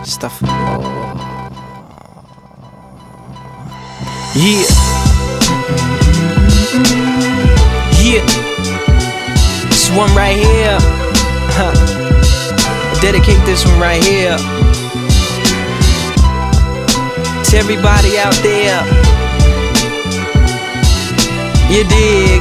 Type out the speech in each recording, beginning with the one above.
stuff. Yeah. Yeah. This one right here. Dedicate this one right here to everybody out there. You dig?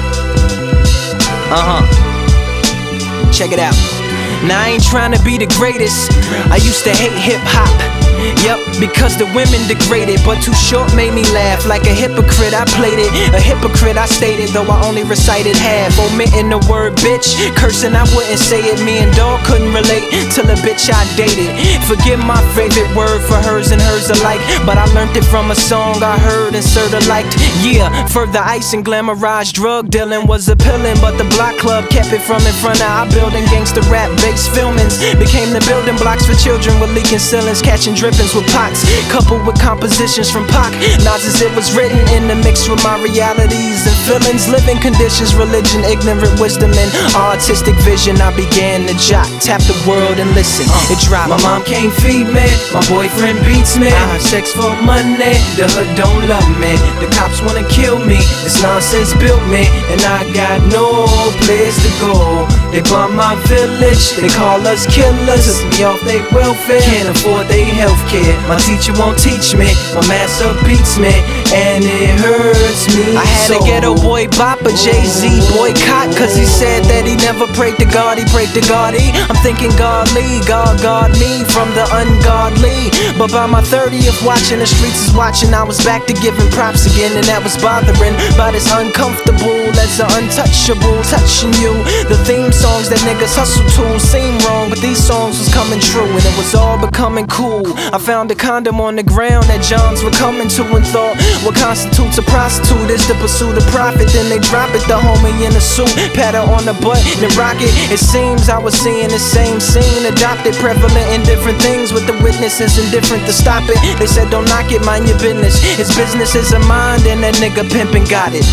Check it out. Now I ain't trying to be the greatest. I used to hate hip-hop. Yep, because the women degraded, but Too Short made me laugh. Like a hypocrite, I played it. A hypocrite, I stated, though I only recited half. Omitting the word bitch, cursing, I wouldn't say it. Me and Dog couldn't relate till a bitch I dated. Forgive my favorite word for hers and hers alike, but I learned it from a song I heard and sorta liked. Yeah, further ice and glamorized drug dealing was appealing, but the block club kept it from in front of our building. Gangsta rap based filmings became the building blocks for children with leaking ceilings, catching drippings with pots, coupled with compositions from Pac. Nas as it was written in the mix with my realities and feelings, living conditions, religion, ignorant wisdom, and artistic vision. I began to jot, tap the world and listen. It dropped. My mom can't feed me, my boyfriend beats me, I have sex for money, the hood don't love me, the cops wanna kill me, this nonsense built me, and I got no place to go. They bomb my village, they call us killers, took me off they welfare, can't afford they healthcare. My teacher won't teach me, my master beats me, and it hurts me. I had a ghetto boy bop, a Jay-Z boycott, cause he said that he never prayed to God, he prayed to Gotti. I'm thinking godly, God guard me from the ungodly. But by my 30th, watching the streets is watching, I was back to giving props again, and that was bothering. But it's uncomfortable as the untouchable touching you. The theme songs that niggas hustle to seem wrong, but these songs was coming true, and it was all becoming cool. I found a condom on the ground that Johns were coming to, and thought what constitutes a prostitute is the pursuit of profit. Then they drop it, the homie in a suit, pat her on the butt and rock it. It seems I was seeing the same scene, adopted, prevalent in different things, with the witnesses indifferent to stop it. They said don't knock it, mind your business. His business is a mind, and that nigga pimpin' got it.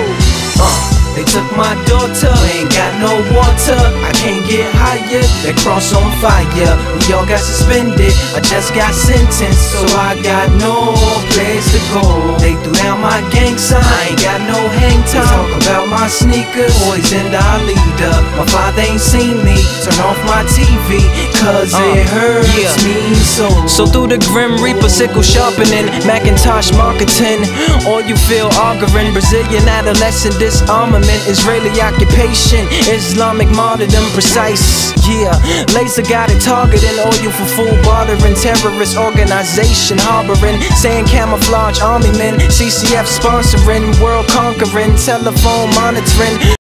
They took my daughter, we ain't got no water, I can't get higher, that cross on fire. We all got suspended, I just got sentenced, so I got no place to go. They threw down my gang sign, I ain't got no hang time. They talk about my sneakers, poisoned our leader. My father ain't seen me, turn off my TV, cause it hurts me so. So through the Grim Reaper, sickle sharpening, Macintosh marketing, all you feel arguing, Brazilian adolescent disarmament, Israeli occupation, Islamic martyrdom precise. Yeah, laser got it targeting all you for food bartering, terrorist organization harboring, saying camouflage army men, CCF sponsoring, world conquering, telephone monitoring.